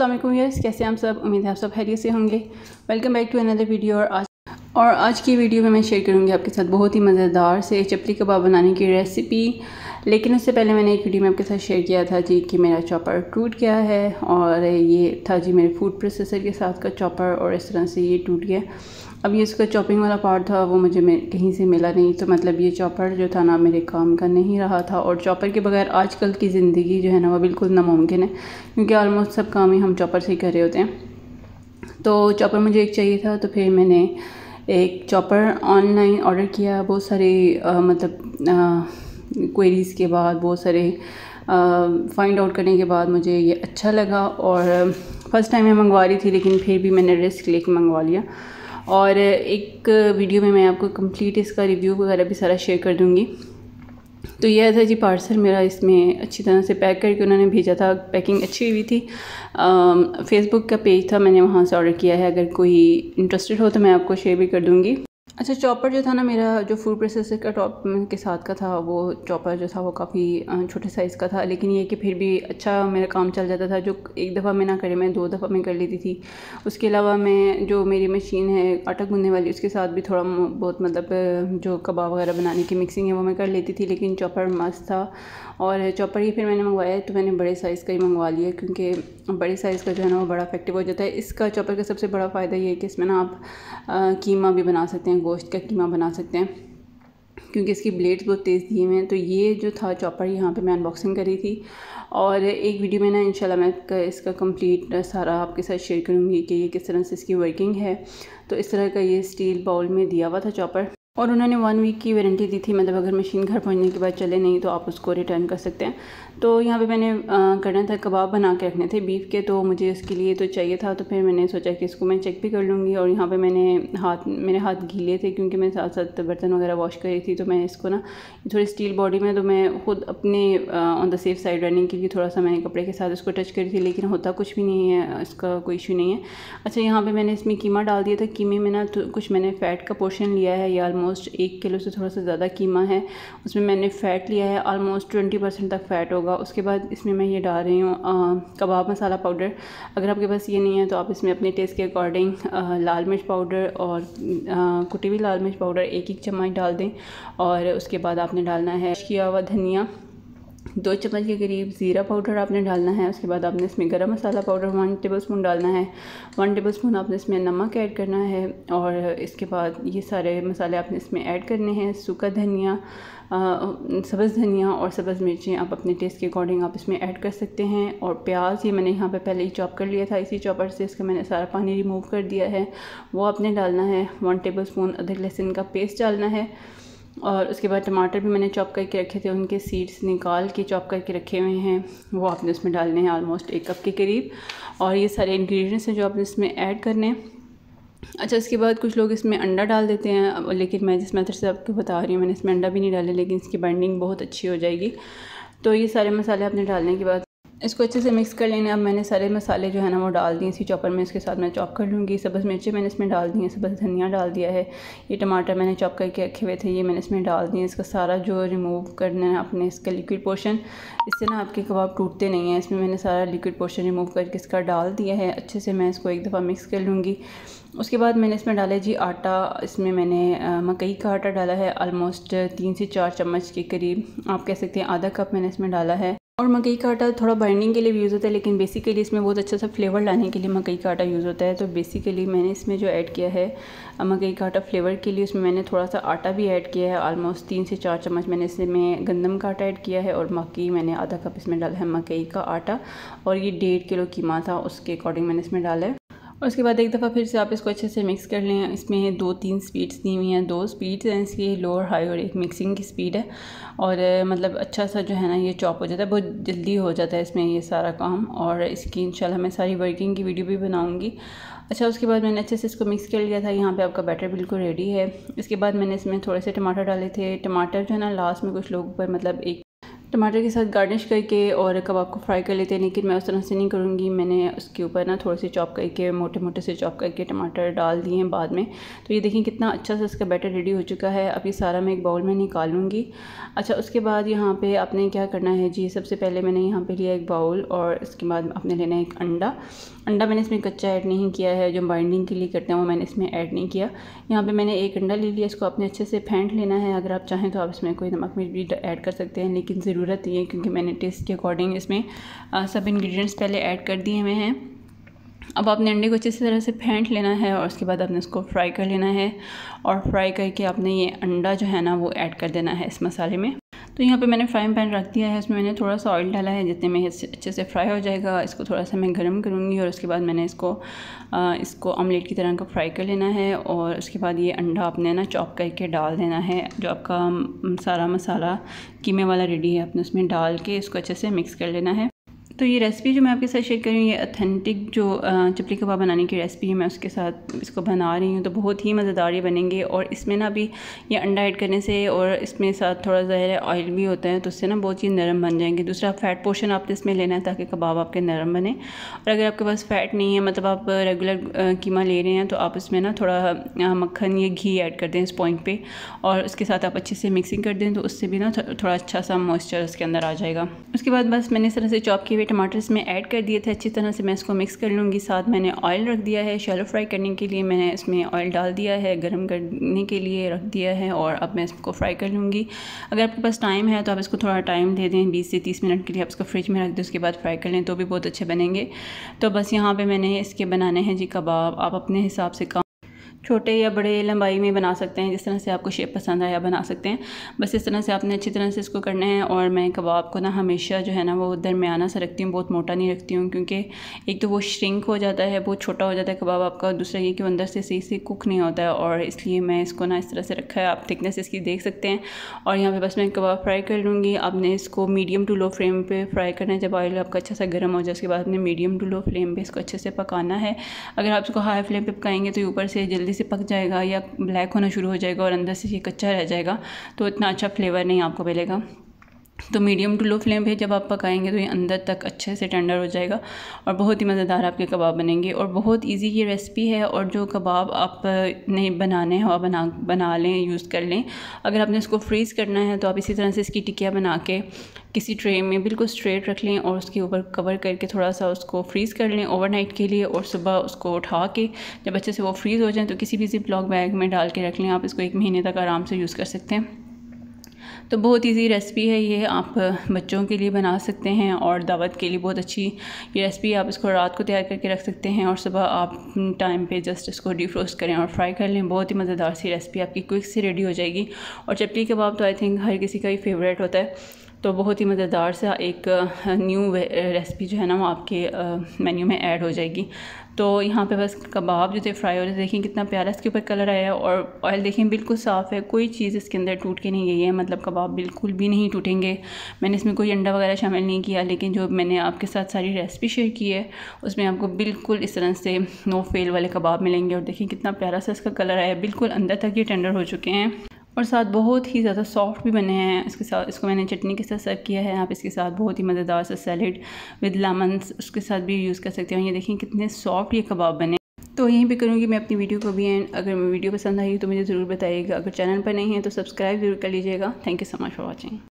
अस्सलाम वालेकुम व्यूअर्स, कैसे हैं आप सब। उम्मीद है आप सब खैरियत से होंगे। Welcome back to another video. और आज की वीडियो में मैं शेयर करूंगी आपके साथ बहुत ही मज़ेदार से चपली कबाब बनाने की रेसिपी। लेकिन उससे पहले मैंने एक वीडियो में आपके साथ शेयर किया था जी कि मेरा चॉपर टूट गया है, और ये था जी मेरे फूड प्रोसेसर के साथ का चॉपर, और इस तरह से ये टूट गया। अब ये इसका चॉपिंग वाला पार्ट था वो मुझे कहीं से मिला नहीं, तो मतलब ये चॉपर जो था ना मेरे काम का नहीं रहा था। और चॉपर के बगैर आजकल की ज़िंदगी जो है ना वो बिल्कुल नामुमकिन है, क्योंकि ऑलमोस्ट सब काम ही हम चॉपर से ही कर रहे होते हैं। तो चॉपर मुझे एक चाहिए था, तो फिर मैंने एक चॉपर ऑनलाइन ऑर्डर किया। बहुत सारे क्वेरीज़ के बाद, बहुत सारे फाइंड आउट करने के बाद मुझे ये अच्छा लगा। और फ़र्स्ट टाइम मैं मंगवा रही थी, लेकिन फिर भी मैंने रिस्क लेके मंगवा लिया। और एक वीडियो में मैं आपको कंप्लीट इसका रिव्यू वगैरह भी सारा शेयर कर दूँगी। तो यह था जी पार्सल मेरा, इसमें अच्छी तरह से पैक करके उन्होंने भेजा था। पैकिंग अच्छी हुई थी। फेसबुक का पेज था, मैंने वहाँ से ऑर्डर किया है। अगर कोई इंटरेस्टेड हो तो मैं आपको शेयर भी कर दूँगी। अच्छा, चॉपर जो था ना मेरा, जो फूड प्रोसेसर का टॉप के साथ का था, वो चॉपर जो था वो काफ़ी छोटे साइज़ का था, लेकिन ये कि फिर भी अच्छा मेरा काम चल जाता था। जो एक दफ़ा मैं ना करे, मैं 2 दफ़ा मैं कर लेती थी। उसके अलावा मैं जो मेरी मशीन है आटा गूंदने वाली, उसके साथ भी थोड़ा बहुत जो कबाब वगैरह बनाने की मिक्सिंग है वो मैं कर लेती थी। लेकिन चॉपर मस्त था। और चॉपर ही फिर मैंने मंगवाया, तो मैंने बड़े साइज़ का ही मंगवा लिया, क्योंकि बड़े साइज़ का जो है ना वो बड़ा इफेक्टिव हो जाता है। इसका चॉपर का सबसे बड़ा फ़ायदा ये है कि इसमें ना आप कीमा भी बना सकते हैं, गोश्त का कीमा बना सकते हैं, क्योंकि इसकी ब्लेड्स बहुत तेज़ दिए हुए हैं। तो ये जो था चॉपर, यहाँ पे मैं अनबॉक्सिंग करी थी, और एक वीडियो में ना इंशाल्लाह मैं इसका कंप्लीट सारा आपके साथ शेयर करूँगी कि ये किस तरह से इसकी वर्किंग है। तो इस तरह का ये स्टील बाउल में दिया हुआ था चॉपर, और उन्होंने 1 वीक की वारंटी दी थी। मतलब अगर मशीन घर पहुंचने के बाद चले नहीं तो आप उसको रिटर्न कर सकते हैं। तो यहाँ पे मैंने करना था, कबाब बना के रखने थे बीफ के, तो मुझे इसके लिए तो चाहिए था। तो फिर मैंने सोचा कि इसको मैं चेक भी कर लूँगी। और यहाँ पे मेरे हाथ गीले थे, क्योंकि मैं साथ साथ बर्तन वगैरह वॉश कर रही थी। तो मैं इसको ना थोड़ी स्टील बॉडी में, तो मैं ख़ुद अपने ऑन द सेफ साइड रहने के लिए थोड़ा सा मैं कपड़े के साथ इसको टच करी थी, लेकिन होता कुछ भी नहीं है, इसका कोई इशू नहीं है। अच्छा, यहाँ पर मैंने इसमें कीमा डाल दिया था। कीमे में ना तो कुछ मैंने फ़ैट का पोर्शन लिया है, या ऑलमोस्ट 1 किलो से थोड़ा सा ज़्यादा कीमा है। उसमें मैंने फ़ैट लिया है, ऑलमोस्ट 20% तक फ़ैट होगा। उसके बाद इसमें मैं ये डाल रही हूँ कबाब मसाला पाउडर। अगर आपके पास ये नहीं है तो आप इसमें अपने टेस्ट के अकॉर्डिंग लाल मिर्च पाउडर और कुटी हुई लाल मिर्च पाउडर 1-1 चम्मच डाल दें। और उसके बाद आपने डालना है किया हुआ धनिया, 2 चम्मच के करीब ज़ीरा पाउडर आपने डालना है। उसके बाद आपने इसमें गरम मसाला पाउडर 1 टेबलस्पून डालना है। 1 टेबलस्पून आपने इसमें नमक ऐड करना है। और इसके बाद ये सारे मसाले आपने इसमें ऐड करने हैं। सूखा धनिया, सब्ज़ धनिया और सब्ज़ मिर्चें आप अपने टेस्ट के अकॉर्डिंग आप इसमें ऐड कर सकते हैं। और प्याज ये मैंने यहाँ पे पहले ही चॉप कर लिया था, इसी चॉपर से इसका मैंने सारा पानी रिमूव कर दिया है, वो आपने डालना है। 1 टेबलस्पून अदरक लहसुन का पेस्ट डालना है। और उसके बाद टमाटर भी मैंने चॉप करके रखे थे, उनके सीड्स निकाल के चॉप करके रखे हुए हैं, वो आपने उसमें डालने हैं ऑलमोस्ट 1 कप के करीब। और ये सारे इंग्रेडिएंट्स हैं जो आपने इसमें ऐड करने हैं। अच्छा, इसके बाद कुछ लोग इसमें अंडा डाल देते हैं, लेकिन मैं जिस मेथड से आपको बता रही हूँ मैंने इसमें अंडा भी नहीं डाले, लेकिन इसकी बाइंडिंग बहुत अच्छी हो जाएगी। तो ये सारे मसाले आपने डालने के बाद इसको अच्छे से मिक्स कर लेना। अब मैंने सारे मसाले जो है ना वो डाल दिए इसी चॉपर में, इसके साथ मैं चॉप कर लूँगी। सब्ज़ मिर्चें मैंने इसमें डाल दी हैं, सब्ज़ धनिया डाल दिया है। ये टमाटर मैंने चॉप करके रखे हुए थे, ये मैंने इसमें डाल दिए। इसका सारा जो रिमूव करना है अपने इसका लिक्विड पोर्शन, इससे ना आपके कबाब टूटते नहीं हैं। इसमें मैंने सारा लिक्विड पोर्शन रिमूव करके इसका डाल दिया है। अच्छे से मैं इसको एक दफ़ा मिक्स कर लूँगी। उसके बाद मैंने इसमें डाला जी आटा। इसमें मैंने मकई का आटा डाला है, ऑलमोस्ट 3 से 4 चम्मच के करीब, आप कह सकते हैं आधा कप मैंने इसमें डाला है। और मकई का आटा थोड़ा बाइंडिंग के लिए भी यूज़ होता है, लेकिन बेसिकली इसमें बहुत अच्छा सा फ्लेवर लाने के लिए मकई का आटा यूज़ होता है। तो बेसिकली मैंने इसमें जो ऐड किया है मकई का आटा फ्लेवर के लिए, उसमें मैंने थोड़ा सा आटा भी ऐड किया है। ऑलमोस्ट 3 से 4 चम्मच मैंने इसमें गंदम का आटा ऐड किया है, और मकई मैंने आधा कप इसमें डाला है मकई का आटा। और ये 1.5 किलो कीमा था, उसके अकॉर्डिंग मैंने इसमें डाला है। और उसके बाद एक दफ़ा फिर से आप इसको अच्छे से मिक्स कर लें। इसमें 2-3 स्पीड्स दी हुई हैं, 2 स्पीड्स हैं इसकी, लो और हाई, और एक मिक्सिंग की स्पीड है। और मतलब अच्छा सा जो है ना ये चॉप हो जाता है, बहुत जल्दी हो जाता है इसमें ये सारा काम। और इसकी इंशाल्लाह मैं सारी वर्किंग की वीडियो भी बनाऊँगी। अच्छा, उसके बाद मैंने अच्छे से इसको मिक्स कर लिया था। यहाँ पे आपका बैटर बिल्कुल रेडी है। इसके बाद मैंने इसमें थोड़े से टमाटर डाले थे। टमाटर जो है ना लास्ट में कुछ लोगों पर मतलब एक टमाटर के साथ गार्निश करके और कबाब को फ्राई कर लेते हैं, लेकिन मैं उस तरह से नहीं करूँगी। मैंने उसके ऊपर ना थोड़े से चॉप करके मोटे मोटे से चॉप करके टमाटर डाल दिए हैं बाद में। तो ये देखें कितना अच्छा सा इसका बैटर रेडी हो चुका है। अब ये सारा मैं एक बाउल में निकालूंगी। अच्छा, उसके बाद यहाँ पे आपने क्या करना है जी, सबसे पहले मैंने यहाँ पे लिया एक बाउल और इसके बाद आपने लेना है एक अंडा। मैंने इसमें कच्चा ऐड नहीं किया है, जो बाइंडिंग के लिए करते हैं वो मैंने इसमें ऐड नहीं किया। यहाँ पे मैंने एक अंडा ले लिया, इसको आपने अच्छे से फेंट लेना है। अगर आप चाहें तो आप इसमें कोई नमक मिर्च भी ऐड कर सकते हैं, लेकिन ज़रूरत नहीं है क्योंकि मैंने टेस्ट के अकॉर्डिंग इसमें सब इंग्रेडिएंट्स पहले ऐड कर दिए हुए हैं। अब आपने अंडे को अच्छी तरह से फेंट लेना है और उसके बाद आपने इसको फ्राई कर लेना है और फ्राई करके आपने ये अंडा जो है ना वो ऐड कर देना है इस मसाले में। तो यहाँ पे मैंने फ्राइंग पैन रख दिया है, उसमें मैंने थोड़ा सा ऑयल डाला है। जितने में अच्छे से फ्राई हो जाएगा इसको थोड़ा सा मैं गर्म करूँगी और उसके बाद मैंने इसको ऑमलेट की तरह का फ्राई कर लेना है। और उसके बाद ये अंडा आपने ना चॉप करके डाल देना है। जो आपका सारा मसाला कीमे वाला रेडी है आपने उसमें डाल के इसको अच्छे से मिक्स कर लेना है। तो ये रेसिपी जो मैं आपके साथ शेयर कर रही हूँ, ये ऑथेंटिक जो चपली कबाब बनाने की रेसिपी है, मैं उसके साथ इसको बना रही हूँ। तो बहुत ही मज़ेदार ये बनेंगे और इसमें ना अभी ये अंडा ऐड करने से और इसमें साथ थोड़ा ज़ाहिर ऑयल भी होता है तो उससे ना बहुत ही नरम बन जाएंगे। दूसरा फ़ैट पोर्शन आपने इसमें लेना है ताकि कबाब आपके नरम बने। और अगर आपके पास फ़ैट नहीं है, मतलब आप रेगुलर कीमा ले रहे हैं, तो आप इसमें ना थोड़ा मक्खन या घी ऐड कर दें इस पॉइंट पर और उसके साथ आप अच्छे से मिक्सिंग कर दें, तो उससे भी ना थोड़ा अच्छा सा मॉइस्चर उसके अंदर आ जाएगा। उसके बाद बस मैंने इस तरह से चॉप किए टमाटर इसमें ऐड कर दिए थे। अच्छी तरह से मैं इसको मिक्स कर लूँगी। साथ मैंने ऑयल रख दिया है शैलो फ्राई करने के लिए, मैंने इसमें ऑयल डाल दिया है, गरम करने के लिए रख दिया है और अब मैं इसको फ्राई कर लूँगी। अगर आपके पास टाइम है तो आप इसको थोड़ा टाइम दे दें, 20 से 30 मिनट के लिए आप इसको फ्रिज में रख दें, उसके बाद फ्राई कर लें तो भी बहुत अच्छे बनेंगे। तो बस यहाँ पर मैंने इसके बनाने हैं जी कबाब। आप अपने हिसाब से छोटे या बड़े लंबाई में बना सकते हैं, जिस तरह से आपको शेप पसंद आया बना सकते हैं। बस इस तरह से आपने अच्छी तरह से इसको करना है। और मैं कबाब को ना हमेशा जो है ना वो दरमियाना सा रखती हूँ, बहुत मोटा नहीं रखती हूँ, क्योंकि एक तो वो श्रिंक हो जाता है, बहुत छोटा हो जाता है कबाब आपका, दूसरा ये कि अंदर से सही से कुक नहीं होता है। और इसलिए मैं इसको ना इस तरह से रखा है, आप थिकनेस इसकी देख सकते हैं। और यहाँ पर बस मैं कबाब फ्राई कर लूँगी। आपने इसको मीडियम टू लो फ्लेम पर फ्राई करना है। जब ऑयल आपका अच्छा सा गर्म हो जाए उसके बाद आपने मीडियम टू लो फ्लेम पर इसको अच्छे से पकाना है। अगर आप इसको हाई फ्लेम पर पकाएंगे तो ऊपर से जल्दी से पक जाएगा या ब्लैक होना शुरू हो जाएगा और अंदर से ये कच्चा रह जाएगा, तो इतना अच्छा फ्लेवर नहीं आपको मिलेगा। तो मीडियम टू लो फ्लेम पे जब आप पकाएंगे तो ये अंदर तक अच्छे से टेंडर हो जाएगा और बहुत ही मज़ेदार आपके कबाब बनेंगे। और बहुत इजी ये रेसिपी है। और जो कबाब आप नहीं बनाने हो बना लें, यूज़ कर लें। अगर आपने इसको फ्रीज़ करना है तो आप इसी तरह से इसकी टिक्कियाँ बना के किसी ट्रे में बिल्कुल स्ट्रेट रख लें और उसके ऊपर कवर करके थोड़ा सा उसको फ्रीज़ कर लें ओवरनाइट के लिए। और सुबह उसको उठा के जब अच्छे से वो फ्रीज़ हो जाए तो किसी भी ज़िप-लॉक बैग में डाल के रख लें। आप इसको 1 महीने तक आराम से यूज़ कर सकते हैं। तो बहुत इजी रेसिपी है ये, आप बच्चों के लिए बना सकते हैं और दावत के लिए बहुत अच्छी ये रेसिपी। आप इसको रात को तैयार करके रख सकते हैं और सुबह आप टाइम पे जस्ट इसको डिफ्रोस्ट करें और फ्राई कर लें। बहुत ही मज़ेदार सी रेसिपी आपकी क्विक से रेडी हो जाएगी। और चपली कबाब तो आई थिंक हर किसी का ही फेवरेट होता है। तो बहुत ही मज़ेदार सा एक न्यू रेसिपी जो है ना वो आपके मेन्यू में ऐड हो जाएगी। तो यहाँ पे बस कबाब जो थे फ्राई हो रहे थे, देखें कितना प्यारा इसके ऊपर कलर आया है और ऑयल देखें बिल्कुल साफ़ है, कोई चीज़ इसके अंदर टूट के नहीं गई है, मतलब कबाब बिल्कुल भी नहीं टूटेंगे। मैंने इसमें कोई अंडा वगैरह शामिल नहीं किया, लेकिन जो मैंने आपके साथ सारी रेसिपी शेयर की है उसमें आपको बिल्कुल इस तरह से नो फेल वाले कबाब मिलेंगे। और देखिए कितना प्यारा सा इसका कलर आया है, बिल्कुल अंदर तक ये टेंडर हो चुके हैं और साथ बहुत ही ज़्यादा सॉफ्ट भी बने हैं। इसके साथ इसको मैंने चटनी के साथ सर्व किया है। आप इसके साथ बहुत ही मज़ेदार सा सैलेड विद लेमन्स उसके साथ भी यूज़ कर सकते हैं। ये देखें कितने सॉफ्ट ये कबाब बने। तो यहीं पे करूँगी मैं अपनी वीडियो को भी एंड। अगर वीडियो पसंद आई तो मुझे ज़रूर बताइएगा। अगर चैनल पर नहीं है तो सब्सक्राइब ज़रूर कर लीजिएगा। Thank you so much for watching.